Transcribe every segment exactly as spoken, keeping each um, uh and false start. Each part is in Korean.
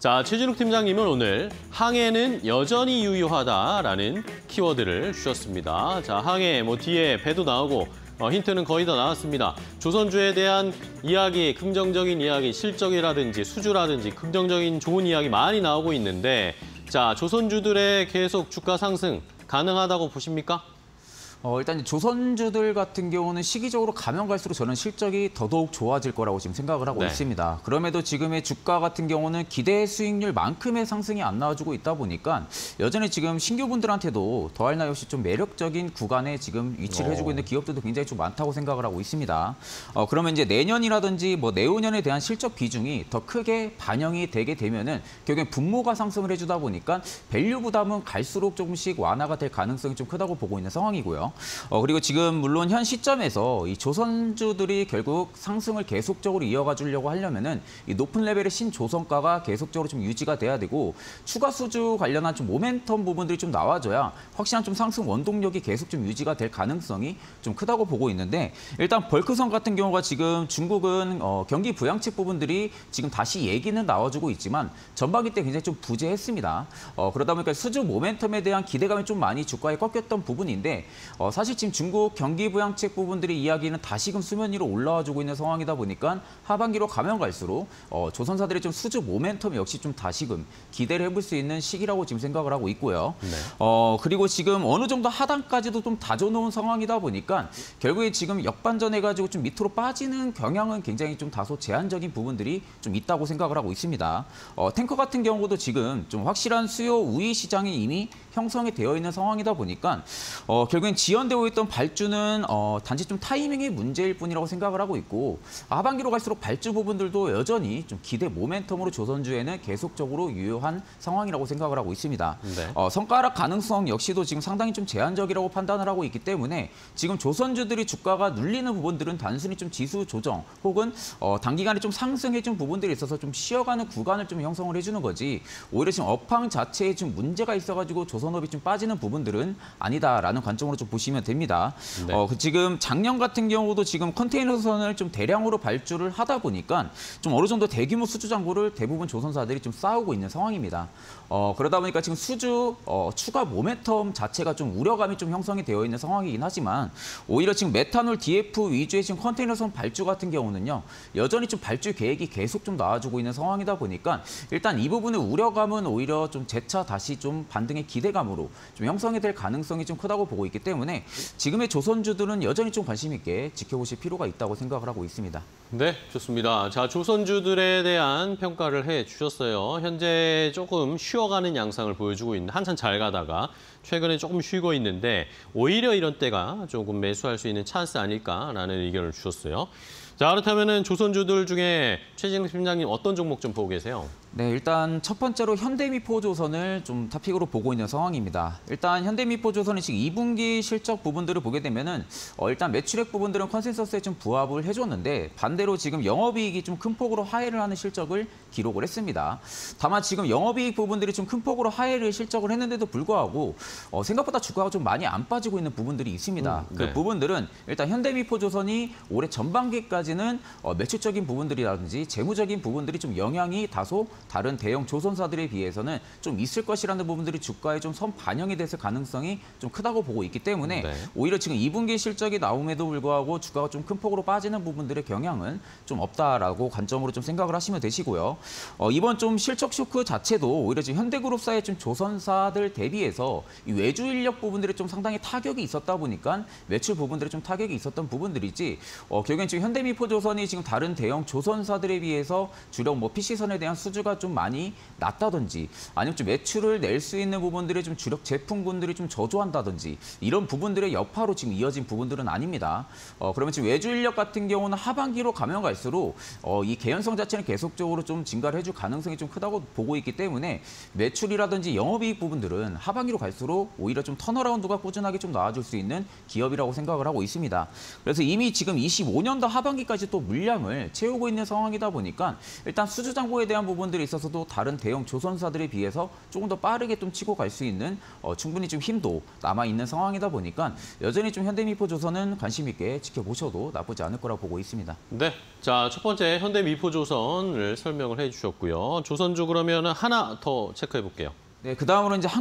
자, 최진욱 팀장님은 오늘 항해는 여전히 유효하다라는 키워드를 주셨습니다. 자, 항해 뭐 뒤에 배도 나오고 어, 힌트는 거의 다 나왔습니다. 조선주에 대한 이야기, 긍정적인 이야기, 실적이라든지 수주라든지 긍정적인 좋은 이야기 많이 나오고 있는데 자, 조선주들의 계속 주가 상승 가능하다고 보십니까? 어, 일단 조선주들 같은 경우는 시기적으로 가면 갈수록 저는 실적이 더더욱 좋아질 거라고 지금 생각을 하고 네. 있습니다. 그럼에도 지금의 주가 같은 경우는 기대 수익률만큼의 상승이 안 나와주고 있다 보니까 여전히 지금 신규분들한테도 더할 나위 없이 좀 매력적인 구간에 지금 위치를 오. 해주고 있는 기업들도 굉장히 좀 많다고 생각을 하고 있습니다. 어, 그러면 이제 내년이라든지 뭐 내후년에 대한 실적 비중이 더 크게 반영이 되게 되면은 결국엔 분모가 상승을 해주다 보니까 밸류 부담은 갈수록 조금씩 완화가 될 가능성이 좀 크다고 보고 있는 상황이고요. 어, 그리고 지금 물론 현 시점에서 이 조선주들이 결국 상승을 계속적으로 이어가 주려고 하려면은 이 높은 레벨의 신조선가가 계속적으로 좀 유지가 돼야 되고 추가 수주 관련한 좀 모멘텀 부분들이 좀 나와줘야 확실한 좀 상승 원동력이 계속 좀 유지가 될 가능성이 좀 크다고 보고 있는데 일단 벌크선 같은 경우가 지금 중국은 어, 경기 부양책 부분들이 지금 다시 얘기는 나와주고 있지만 전반기 때 굉장히 좀 부재했습니다. 어, 그러다 보니까 수주 모멘텀에 대한 기대감이 좀 많이 주가에 꺾였던 부분인데 어, 사실 지금 중국 경기 부양책 부분들의 이야기는 다시금 수면 위로 올라와주고 있는 상황이다 보니까 하반기로 가면 갈수록 어, 조선사들의 좀 수주 모멘텀 역시 좀 다시금 기대를 해볼 수 있는 시기라고 지금 생각을 하고 있고요. 네. 어, 그리고 지금 어느 정도 하단까지도 좀 다져놓은 상황이다 보니까 결국에 지금 역반전해가지고 좀 밑으로 빠지는 경향은 굉장히 좀 다소 제한적인 부분들이 좀 있다고 생각을 하고 있습니다. 어, 탱커 같은 경우도 지금 좀 확실한 수요 우위 시장이 이미 형성이 되어 있는 상황이다 보니까 어, 결국엔 지연되고 있던 발주는 어, 단지 좀 타이밍의 문제일 뿐이라고 생각을 하고 있고 하반기로 갈수록 발주 부분들도 여전히 좀 기대 모멘텀으로 조선주에는 계속적으로 유효한 상황이라고 생각을 하고 있습니다. 네. 어, 성과락 가능성 역시도 지금 상당히 좀 제한적이라고 판단을 하고 있기 때문에 지금 조선주들이 주가가 눌리는 부분들은 단순히 좀 지수 조정 혹은 어, 단기간에 좀 상승해준 부분들이 있어서 좀 쉬어가는 구간을 좀 형성을 해주는 거지 오히려 지금 업황 자체에 좀 문제가 있어가지고 조선업이 좀 빠지는 부분들은 아니다라는 관점으로 좀 보시면 됩니다. 네. 어, 그 지금 작년 같은 경우도 지금 컨테이너선을 좀 대량으로 발주를 하다 보니까 좀 어느 정도 대규모 수주 잔고를 대부분 조선사들이 좀 쌓우고 있는 상황입니다. 어, 그러다 보니까 지금 수주 어, 추가 모멘텀 자체가 좀 우려감이 좀 형성이 되어 있는 상황이긴 하지만 오히려 지금 메탄올 디에프 위주의 지금 컨테이너선 발주 같은 경우는요 여전히 좀 발주 계획이 계속 좀 나와주고 있는 상황이다 보니까 일단 이 부분의 우려감은 오히려 좀 재차 다시 좀 반등의 기대감으로 좀 형성이 될 가능성이 좀 크다고 보고 있기 때문에 지금의 조선주들은 여전히 좀 관심 있게 지켜보실 필요가 있다고 생각을 하고 있습니다. 네, 좋습니다. 자, 조선주들에 대한 평가를 해주셨어요. 현재 조금 쉬어가는 양상을 보여주고 있는 한참 잘 가다가 최근에 조금 쉬고 있는데 오히려 이런 때가 조금 매수할 수 있는 찬스 아닐까라는 의견을 주셨어요. 자, 그렇다면은 조선주들 중에 최진욱 팀장님 어떤 종목 좀 보고 계세요? 네, 일단 첫 번째로 현대미포조선을 좀 토픽으로 보고 있는 상황입니다. 일단 현대미포조선이 지금 이 분기 실적 부분들을 보게 되면은 어, 일단 매출액 부분들은 컨센서스에 좀 부합을 해줬는데 반대로 지금 영업이익이 좀 큰 폭으로 하회를 하는 실적을 기록을 했습니다. 다만 지금 영업이익 부분들이 좀 큰 폭으로 하회를 실적을 했는데도 불구하고 어, 생각보다 주가가 좀 많이 안 빠지고 있는 부분들이 있습니다. 음, 그 네. 부분들은 일단 현대미포조선이 올해 전반기까지는 어, 매출적인 부분들이라든지 재무적인 부분들이 좀 영향이 다소 다른 대형 조선사들에 비해서는 좀 있을 것이라는 부분들이 주가에 좀 선 반영이 됐을 가능성이 좀 크다고 보고 있기 때문에 네. 오히려 지금 이 분기 실적이 나옴에도 불구하고 주가가 좀 큰 폭으로 빠지는 부분들의 경향은 좀 없다라고 관점으로 좀 생각을 하시면 되시고요. 어, 이번 좀 실적 쇼크 자체도 오히려 지금 현대그룹사의 좀 조선사들 대비해서 이 외주 인력 부분들이 좀 상당히 타격이 있었다 보니까 매출 부분들이 좀 타격이 있었던 부분들이지 어, 결국엔 지금 현대미포조선이 지금 다른 대형 조선사들에 비해서 주력 뭐 피씨선에 대한 수주가 좀 많이 낮다든지 아니면 좀 매출을 낼 수 있는 부분들의 좀 주력 제품군들이 좀 저조한다든지 이런 부분들의 여파로 지금 이어진 부분들은 아닙니다. 어, 그러면 지금 외주 인력 같은 경우는 하반기로 가면 갈수록 어, 이 개연성 자체는 계속적으로 좀 증가를 해줄 가능성이 좀 크다고 보고 있기 때문에 매출이라든지 영업이익 부분들은 하반기로 갈수록 오히려 좀 턴어라운드가 꾸준하게 좀 나와줄 수 있는 기업이라고 생각을 하고 있습니다. 그래서 이미 지금 이십오 년도 하반기 하반기까지 또 물량을 채우고 있는 상황이다 보니까 일단 수주 잔고에 대한 부분들이 있어서도 다른 대형 조선사들에 비해서 조금 더 빠르게 좀 치고 갈 수 있는 어, 충분히 좀 힘도 남아 있는 상황이다 보니까 여전히 좀 현대미포조선은 관심 있게 지켜보셔도 나쁘지 않을 거라 보고 있습니다. 네, 자, 첫 번째 현대미포조선을 설명을 해주셨고요. 조선주 그러면 하나 더 체크해 볼게요. 네, 그 다음으로 이제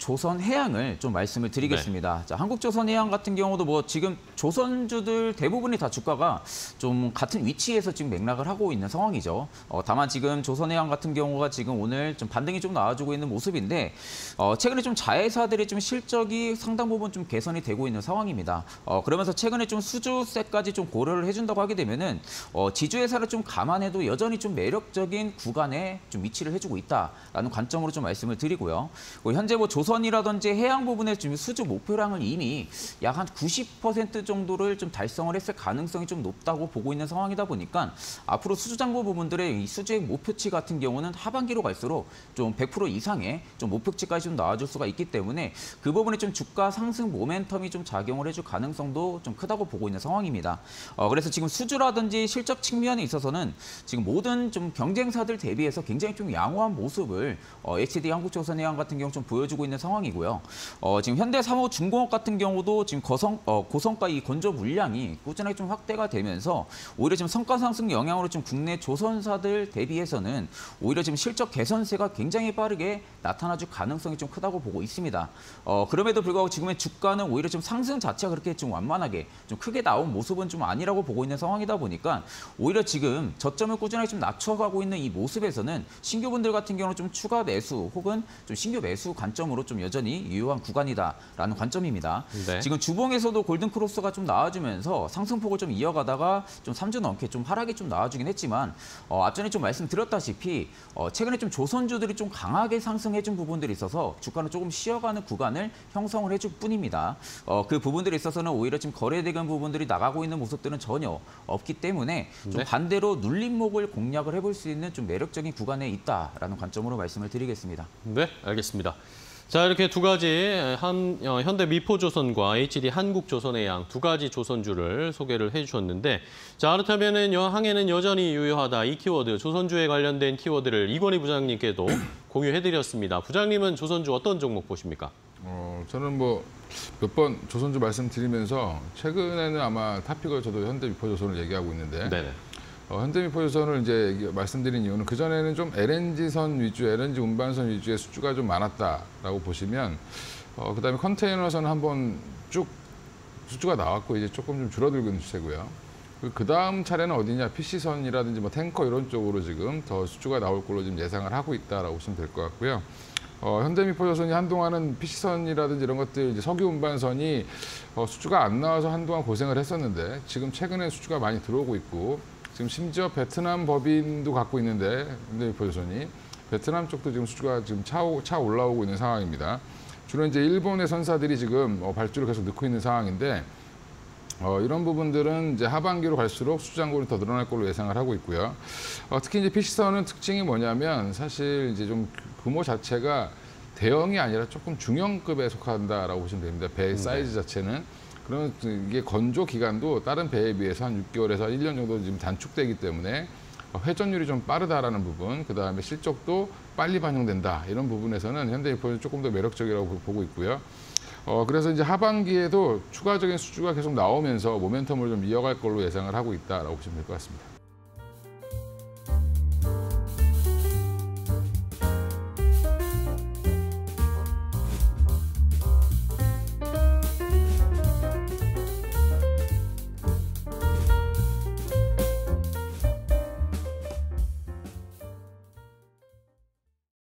한국조선해양을 좀 말씀을 드리겠습니다. 네. 자, 한국조선해양 같은 경우도 뭐 지금 조선주들 대부분이 다 주가가 좀 같은 위치에서 지금 맥락을 하고 있는 상황이죠. 어, 다만 지금 조선해양 같은 경우가 지금 오늘 좀 반등이 좀 나와주고 있는 모습인데 어, 최근에 좀 자회사들의 좀 실적이 상당 부분 좀 개선이 되고 있는 상황입니다. 어, 그러면서 최근에 좀 수주세까지 좀 고려를 해준다고 하게 되면은 어, 지주회사를 좀 감안해도 여전히 좀 매력적인 구간에 좀 위치를 해주고 있다라는 관점으로 좀 말씀을 드리고요. 현재 뭐 조선이라든지 해양 부분에 지금 수주 목표량을 이미 약 한 구십 퍼센트 정도를 좀 달성을 했을 가능성이 좀 높다고 보고 있는 상황이다 보니까 앞으로 수주 잔고 부분들의 이 수주액 목표치 같은 경우는 하반기로 갈수록 좀 백 퍼센트 이상의 좀 목표치까지 좀 나와줄 수가 있기 때문에 그 부분에 좀 주가 상승 모멘텀이 좀 작용을 해줄 가능성도 좀 크다고 보고 있는 상황입니다. 어, 그래서 지금 수주라든지 실적 측면에 있어서는 지금 모든 좀 경쟁사들 대비해서 굉장히 좀 양호한 모습을 어, 에이치디 한국조선해양 같은 경우 좀 보여주고 있는 상황이고요. 어, 지금 현대사무중공업 같은 경우도 지금 거성, 어, 고성가 이 건조 물량이 꾸준하게 좀 확대가 되면서 오히려 지금 성과 상승 영향으로 좀 국내 조선사들 대비해서는 오히려 지금 실적 개선세가 굉장히 빠르게 나타나줄 가능성이 좀 크다고 보고 있습니다. 어, 그럼에도 불구하고 지금의 주가는 오히려 좀 상승 자체가 그렇게 좀 완만하게 좀 크게 나온 모습은 좀 아니라고 보고 있는 상황이다 보니까 오히려 지금 저점을 꾸준하게 좀 낮춰가고 있는 이 모습에서는 신규분들 같은 경우는 좀 추가 매수 혹은 좀 신규 매수 관점으로 좀 여전히 유효한 구간이다라는 관점입니다. 네. 지금 주봉에서도 골든크로스가 좀 나와주면서 상승폭을 좀 이어가다가 좀 삼 주 넘게 좀 하락이 좀 나와주긴 했지만 어, 앞전에 좀 말씀드렸다시피 어, 최근에 좀 조선주들이 좀 강하게 상승해준 부분들이 있어서 주가는 조금 쉬어가는 구간을 형성을 해줄 뿐입니다. 어, 그 부분들에 있어서는 오히려 지금 거래대금 부분들이 나가고 있는 모습들은 전혀 없기 때문에 좀 네. 반대로 눌림목을 공략을 해볼 수 있는 좀 매력적인 구간에 있다라는 관점으로 말씀을 드리겠습니다. 네, 알겠습니다. 자, 이렇게 두 가지 한, 어, 현대미포조선과 에이치디 한국조선해양 두 가지 조선주를 소개를 해주셨는데, 자, 그렇다면은 항해는 여전히 유효하다. 이 키워드, 조선주에 관련된 키워드를 이건희 부장님께도 공유해드렸습니다. 부장님은 조선주 어떤 종목 보십니까? 어, 저는 뭐 몇 번 조선주 말씀드리면서 최근에는 아마 탑픽을 저도 현대미포조선을 얘기하고 있는데. 네네. 어, 현대미포조선을 이제 말씀드린 이유는 그전에는 좀 엘엔지선 위주, 엘엔지 운반선 위주의 수주가 좀 많았다라고 보시면 어, 그다음에 컨테이너선 한번 쭉 수주가 나왔고 이제 조금 좀 줄어들고 있는 추세고요. 그 다음 차례는 어디냐, 피씨선이라든지 뭐 탱커 이런 쪽으로 지금 더 수주가 나올 걸로 지금 예상을 하고 있다라고 보시면 될 것 같고요. 어, 현대미포조선이 한동안은 피씨선이라든지 이런 것들, 이제 석유 운반선이 어, 수주가 안 나와서 한동안 고생을 했었는데 지금 최근에 수주가 많이 들어오고 있고 지금 심지어 베트남 법인도 갖고 있는데 현대미포조선이 베트남 쪽도 지금 수주가 지금 차, 차 올라오고 있는 상황입니다. 주로 이제 일본의 선사들이 지금 어, 발주를 계속 넣고 있는 상황인데 어, 이런 부분들은 이제 하반기로 갈수록 수주 잔고는 더 늘어날 걸로 예상을 하고 있고요. 어, 특히 이제 피씨선은 특징이 뭐냐면 사실 이제 좀 규모 자체가 대형이 아니라 조금 중형급에 속한다라고 보시면 됩니다. 배 사이즈 자체는. 그러면 이게 건조 기간도 다른 배에 비해서 한 육 개월에서 일 년 정도 지금 단축되기 때문에 회전율이 좀 빠르다라는 부분, 그 다음에 실적도 빨리 반영된다. 이런 부분에서는 현대미포는 조금 더 매력적이라고 보고 있고요. 어, 그래서 이제 하반기에도 추가적인 수주가 계속 나오면서 모멘텀을 좀 이어갈 걸로 예상을 하고 있다라고 보시면 될 것 같습니다.